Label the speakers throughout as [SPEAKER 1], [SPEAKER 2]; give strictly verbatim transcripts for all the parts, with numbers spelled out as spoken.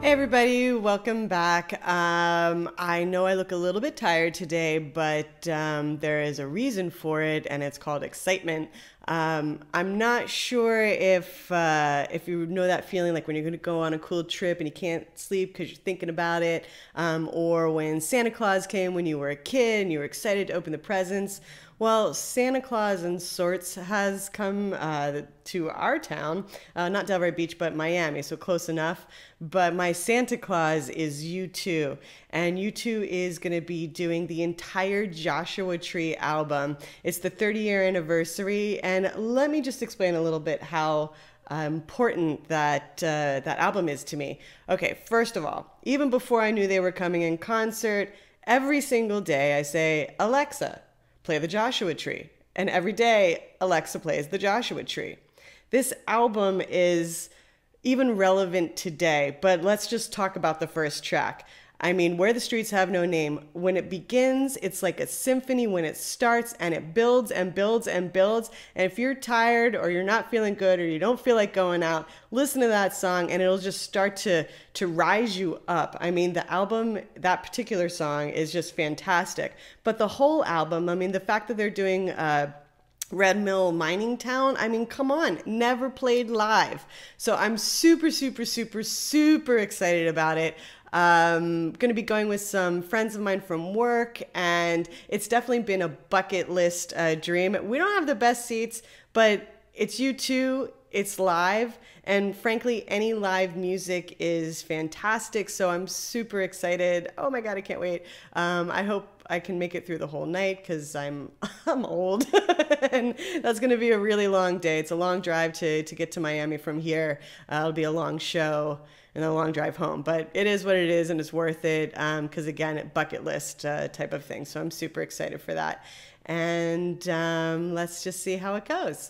[SPEAKER 1] Hey everybody, welcome back. Um, I know I look a little bit tired today, but um, there is a reason for it, and it's called excitement. Um, I'm not sure if uh, if you know that feeling, like when you're going to go on a cool trip and you can't sleep because you're thinking about it, um, or when Santa Claus came when you were a kid and you were excited to open the presents. Well, Santa Claus in sorts has come uh, to our town, uh, not Delray Beach, but Miami, so close enough. But my Santa Claus is U two, and U two is going to be doing the entire Joshua Tree album. It's the thirty year anniversary, and let me just explain a little bit how uh, important that, uh, that album is to me. Okay, first of all, even before I knew they were coming in concert, every single day I say, Alexa, play the Joshua Tree. And every day, Alexa plays the Joshua Tree. This album is even relevant today, but let's just talk about the first track. I mean, Where the Streets Have No Name. When it begins, it's like a symphony when it starts, and it builds and builds and builds. And if you're tired or you're not feeling good or you don't feel like going out, listen to that song and it'll just start to, to rise you up. I mean, the album, that particular song is just fantastic. But the whole album, I mean, the fact that they're doing uh, Red Mill Mining Town, I mean, come on, never played live. So I'm super, super, super, super excited about it. Um, going to be going with some friends of mine from work, and it's definitely been a bucket list uh, dream. We don't have the best seats, but it's U two, it's live, and frankly, any live music is fantastic, so I'm super excited. Oh my God, I can't wait. Um, I hope I can make it through the whole night because I'm I'm old and that's going to be a really long day. It's a long drive to, to get to Miami from here. Uh, it'll be a long show and a long drive home, but it is what it is and it's worth it because um, again, it bucket list uh, type of thing. So I'm super excited for that. And um, let's just see how it goes.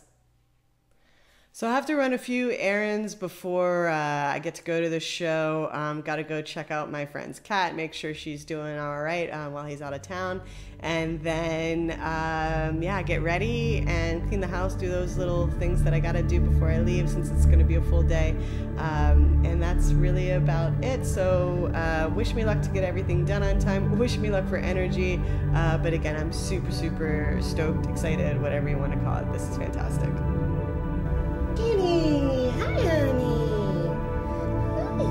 [SPEAKER 1] So I have to run a few errands before uh, I get to go to the show. Um, got to go check out my friend's cat, make sure she's doing all right uh, while he's out of town. And then, um, yeah, get ready and clean the house, do those little things that I got to do before I leave since it's going to be a full day. Um, and that's really about it. So uh, wish me luck to get everything done on time. Wish me luck for energy. Uh, but again, I'm super, super stoked, excited, whatever you want to call it. This is fantastic. Kitty, hi honey. Hi honey.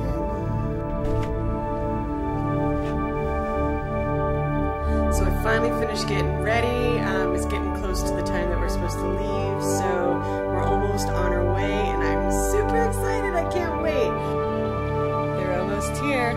[SPEAKER 1] So I finally finished getting ready. Um, it's getting close to the time that we're supposed to leave, so we're almost on our way, and I'm super excited. I can't wait. They're almost here.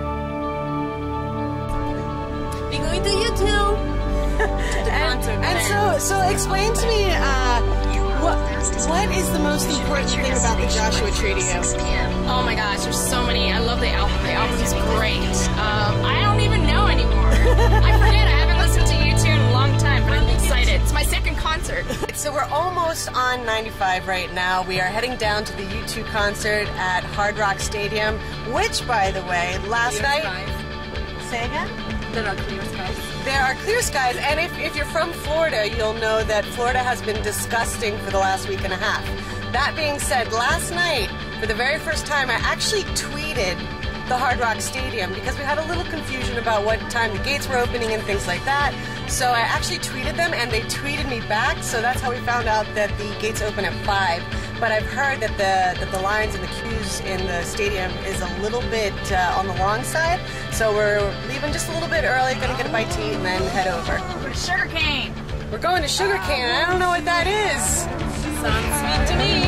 [SPEAKER 2] We're going to U two.
[SPEAKER 1] and, and so, so explain to me. Uh, What, what is the most important thing about the Joshua Tree to you?
[SPEAKER 2] Oh my gosh, there's so many. I love the album. The album's great. Um, I don't even know anymore. I forget. I haven't listened to U two in a long time, but I'm excited. It's my second concert.
[SPEAKER 1] So we're almost on ninety-five right now. We are heading down to the U two concert at Hard Rock Stadium, which, by the way, last
[SPEAKER 2] Clear
[SPEAKER 1] night...
[SPEAKER 2] skies.
[SPEAKER 1] Say again?
[SPEAKER 2] There are clear skies.
[SPEAKER 1] There are clear skies, and if, if you're from Florida, you'll know that Florida has been disgusting for the last week and a half. That being said, last night, for the very first time, I actually tweeted the Hard Rock Stadium because we had a little confusion about what time the gates were opening and things like that. So I actually tweeted them, and they tweeted me back, so that's how we found out that the gates open at five. But I've heard that the that the lines and the queues in the stadium is a little bit uh, on the long side, so we're leaving just a little bit early, gonna get a bite to eat and then head over.
[SPEAKER 2] We're to Sugar Cane.
[SPEAKER 1] We're going to Sugar Cane. I don't know what that is.
[SPEAKER 2] Sounds sweet to me.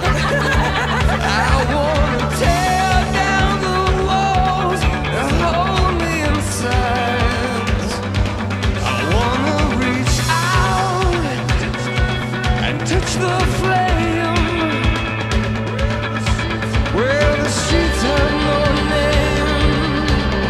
[SPEAKER 3] I wanna tear down the walls and hold me inside. I wanna reach out and touch the flame. Where the streets have no name.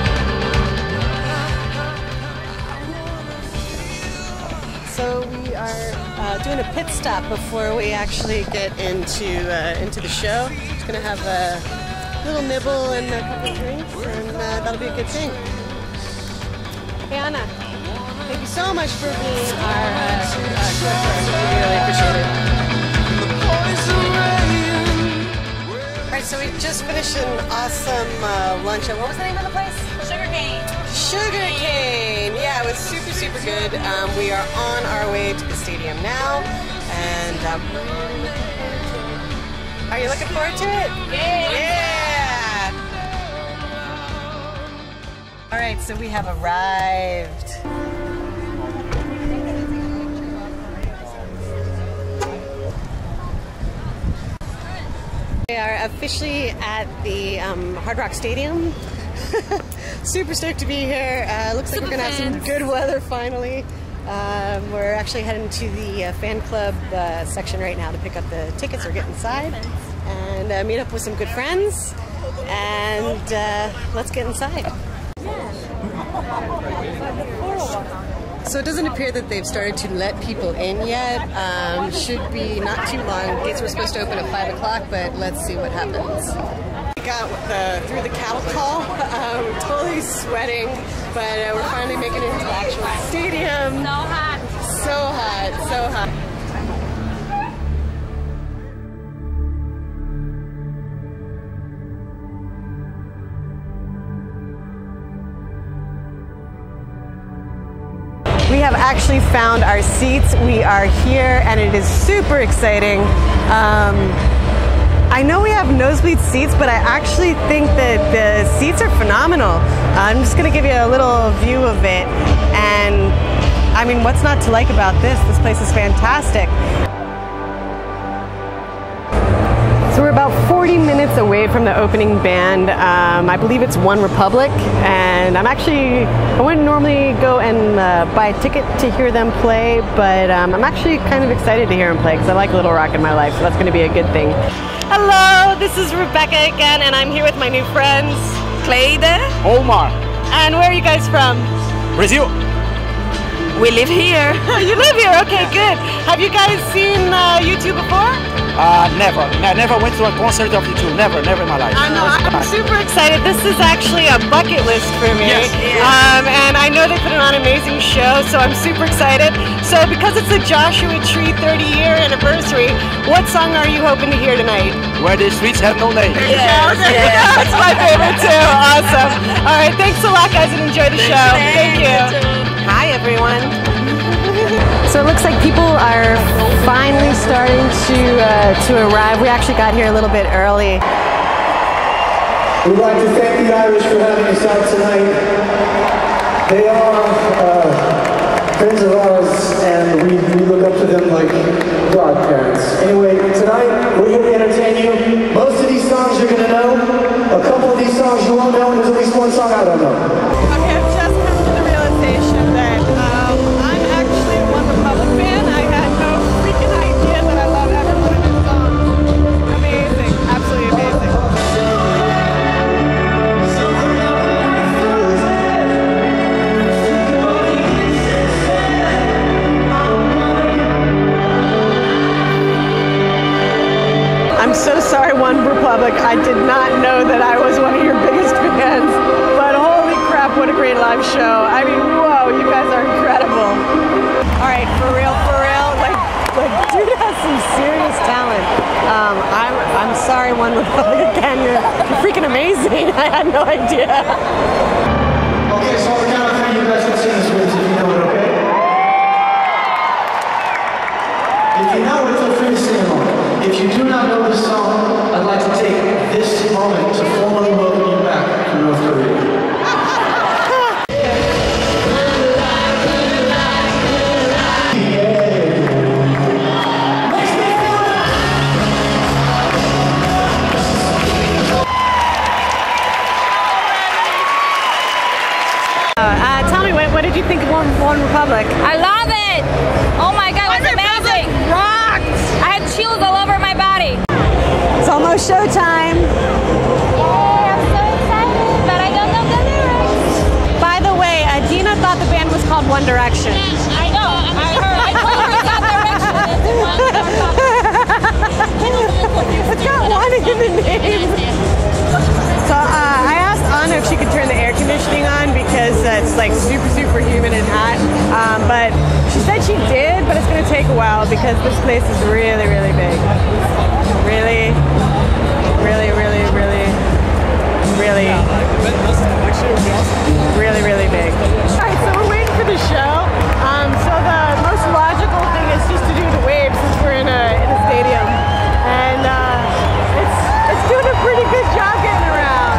[SPEAKER 1] So we are uh, doing a pit stop before we actually get into uh, into the show. Just gonna have a little nibble and a couple of drinks, and uh, that'll be a good thing. Hey Anna, thank you so much for being our uh, uh, tour. We really appreciate it. All right, right, so we just finished an awesome uh, lunch at, what was the name of the place?
[SPEAKER 2] Sugar cane.
[SPEAKER 1] Sugar cane. Yeah, it was super, super good. Um, we are on our way to the stadium now, and um, are you looking forward to it?
[SPEAKER 2] Yeah.
[SPEAKER 1] Yeah. All right, so we have arrived. We are officially at the um, Hard Rock Stadium. Super stoked to be here. Uh, looks Super like we're gonna fans. have some good weather finally. Um, we're actually heading to the uh, fan club uh, section right now to pick up the tickets or get inside and uh, meet up with some good friends. And uh, let's get inside. So it doesn't appear that they've started to let people in yet. Um, should be not too long. Gates were supposed to open at five o'clock, but let's see what happens. We got the, through the cattle call. Um, we're totally sweating, but uh, we're finally making it into the actual stadium.
[SPEAKER 2] So hot.
[SPEAKER 1] So hot, so hot. We have actually found our seats. We are here and it is super exciting. Um, I know we have nosebleed seats, but I actually think that the seats are phenomenal. I'm just gonna give you a little view of it. And I mean, what's not to like about this? This place is fantastic. So we're about forty minutes away from the opening band. Um, I believe it's OneRepublic, and I'm actually, I wouldn't normally go and uh, buy a ticket to hear them play, but um, I'm actually kind of excited to hear them play because I like Little Rock in my life, so that's going to be a good thing. Hello, this is Rebecca again, and I'm here with my new friends, Cleide,
[SPEAKER 4] Omar.
[SPEAKER 1] And where are you guys from?
[SPEAKER 4] Brazil.
[SPEAKER 1] We live here. You live here? Okay, good. Have you guys seen uh, U two before?
[SPEAKER 4] Uh, never. I never went to a concert of U two. Never, never in my life.
[SPEAKER 1] I know. I'm super excited. This is actually a bucket list for me.
[SPEAKER 4] Yes.
[SPEAKER 1] Yeah. Um, and I know they put on an amazing show, so I'm super excited. So because it's the Joshua Tree thirty year anniversary, what song are you hoping to hear tonight?
[SPEAKER 4] Where the streets have no name.
[SPEAKER 1] Yes, yes. That's my favorite too. Awesome. All right. Thanks a lot, guys, and enjoy the show. Thank you. Hi, everyone. So it looks like people are finally starting to uh, to arrive. We actually got here a little bit early.
[SPEAKER 5] We'd like to thank the Irish for having us out tonight. They are uh, friends of ours, and we, we look up to them like godparents. Anyway, tonight we're here to entertain you. Most of these songs you're going to know. A couple of these songs you won't know, and there's at least one song I don't know.
[SPEAKER 1] Okay, I've just come to the realization that um, I'm actually a OneRepublic fan. I had no freaking idea that I love every one of his songs. Amazing, absolutely amazing. I'm so sorry, OneRepublic. I did not know that I was one of your biggest fans, but holy crap, what a great live show. I mean, whoa, you guys are incredible. All right, for real, for real, like, like dude has some serious talent. Um, I'm, I'm sorry, OneRepublic, again, you're, you're freaking amazing. I had no idea.
[SPEAKER 5] Okay, so on the count of three, you guys can sing this with us if you know it, okay? If you know it, feel free to sing along. If you do not know this song, I'd like to take this moment to formally welcome you back to North Korea.
[SPEAKER 1] Uh, tell me, what, what did you think of One, OneRepublic?
[SPEAKER 2] I love it. Oh my God, it was amazing.
[SPEAKER 1] Rocked!
[SPEAKER 2] I had chills all over my body.
[SPEAKER 1] It's almost showtime.
[SPEAKER 2] Yay, I'm so excited, but I don't know the lyrics.
[SPEAKER 1] By the way, uh, Dina thought the band was called One Direction.
[SPEAKER 2] I know, I heard. I told her it's not direction.
[SPEAKER 1] It's got one in the name. So uh, I asked Anna if she could turn the air conditioning on because uh, it's like super, super humid and hot. Um, but she said she did, but it's going to take a while because this place is really, really big. Really, really, really
[SPEAKER 6] really,
[SPEAKER 3] Yeah, like, event this next year would be awesome.
[SPEAKER 6] really, really big. All right, so we're waiting for the show. Um, so the most logical thing is just to do the wave since we're in a in a stadium, and uh, it's it's doing a pretty good job getting around.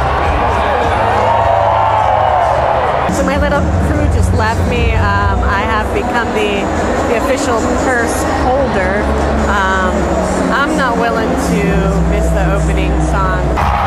[SPEAKER 6] So my little crew just left me. Um, I have become the the official purse holder. Um, I'm not willing to miss the opening song.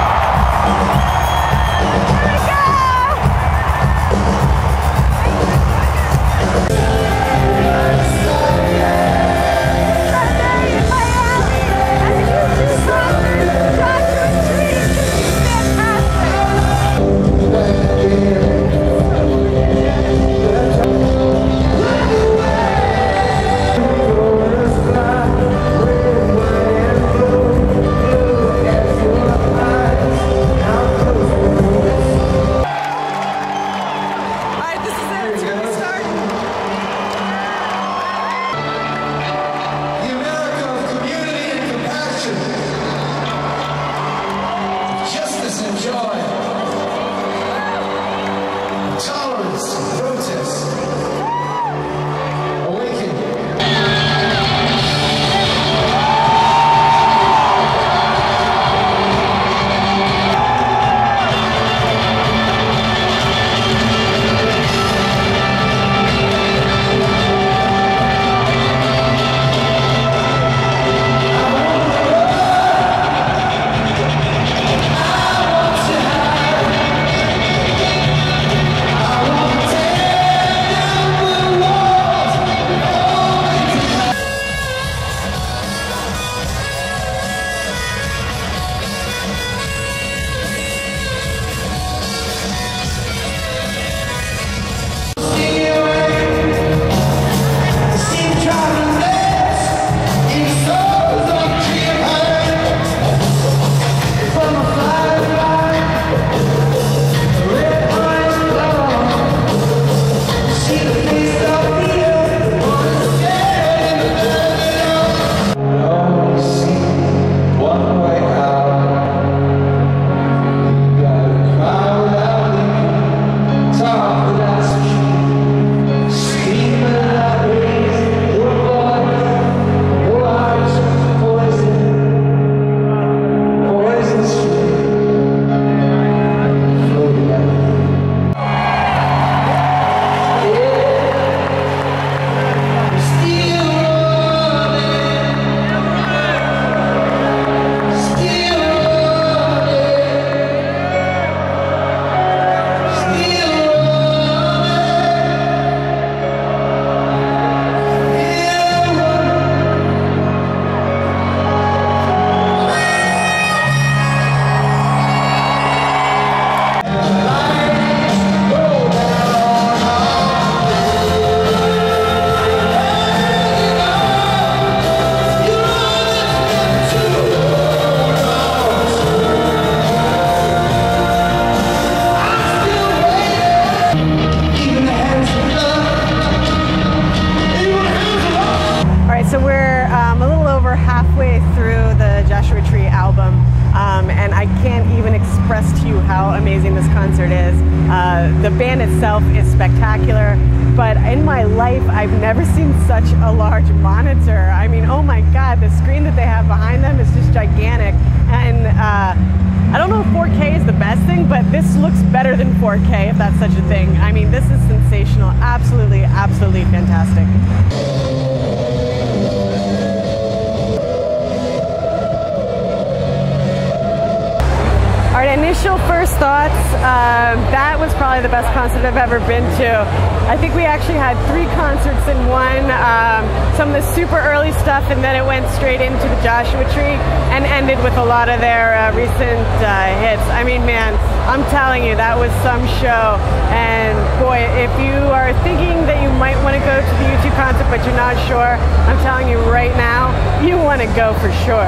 [SPEAKER 6] The band itself is spectacular, but in my life I've never seen such a large monitor. I mean, oh my god, the screen that they have behind them is just gigantic. And uh, I don't know if four K is the best thing, but this looks better than four K, if that's such a thing. I mean, this is sensational. Absolutely, absolutely fantastic. All right, initial first thoughts, uh, that was probably the best concert I've ever been to. I think we actually had three concerts in one, um, some of the super early stuff, and then it went straight into the Joshua Tree and ended with a lot of their uh, recent uh, hits. I mean, man, I'm telling you, that was some show. And boy, if you are thinking that you might want to go to the U two concert but you're not sure, I'm telling you right now, you want to go for sure.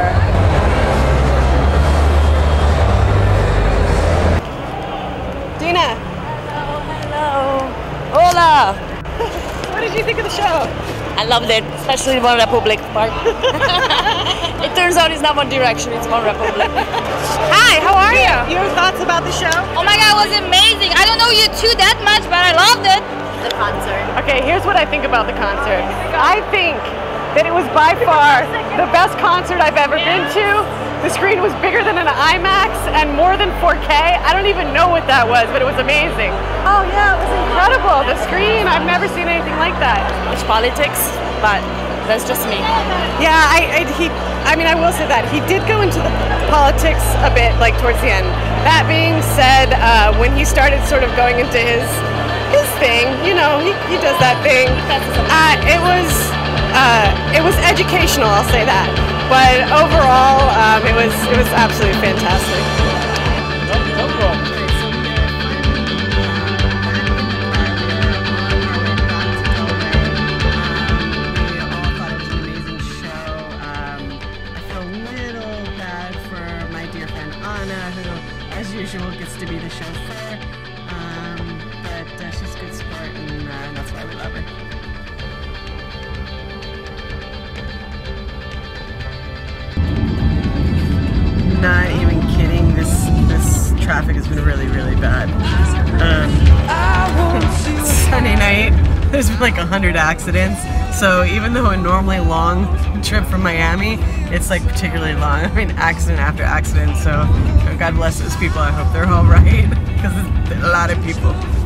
[SPEAKER 6] Dina. Hello, hello.
[SPEAKER 7] Hola.
[SPEAKER 6] What did you think of the show?
[SPEAKER 7] I loved it, especially the OneRepublic part. It turns out it's not One Direction, it's OneRepublic. Hi, how are you?
[SPEAKER 6] Your thoughts about the show?
[SPEAKER 7] Oh my god, it was amazing. I don't know U two that much, but I loved it.
[SPEAKER 2] The concert.
[SPEAKER 6] Okay, here's what I think about the concert. I think that it was by far the best concert I've ever been to. The screen was bigger than an IMAX and more than four K. I don't even know what that was, but it was amazing. Oh yeah, it was incredible. The screen, I've never seen anything like that.
[SPEAKER 7] It's politics, but that's just me.
[SPEAKER 6] Yeah, I, I he. I mean, I will say that he did go into the politics a bit, like towards the end. That being said, uh, when he started sort of going into his his thing, you know, he, he does that thing. Uh, it was uh, it was educational, I'll say that. But overall, um, it was it was absolutely fantastic.
[SPEAKER 4] No, no problem.
[SPEAKER 1] As usual, gets to be the chauffeur, um, but uh, she's a good sport, and uh, that's why we love her. Not even kidding, this this traffic has been really, really bad. Um, Sunday night, there's been like a hundred accidents, so even though a normally long trip from Miami, it's like particularly long. I mean, accident after accident, so God bless those people. I hope they're all right, because there's a lot of people.